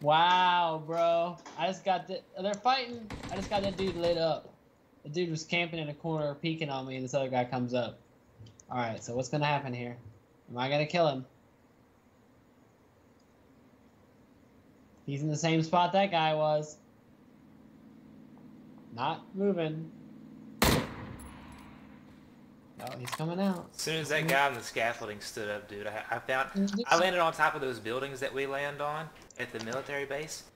Wow, bro. They're fighting. I just got that dude lit up. The dude was camping in a corner, peeking on me, and this other guy comes up. Alright, so what's gonna happen here? Am I gonna kill him? He's in the same spot that guy was. Not moving. Oh, he's coming out. As soon as that guy on the scaffolding stood up, dude, I landed on top of those buildings that we land on at the military base.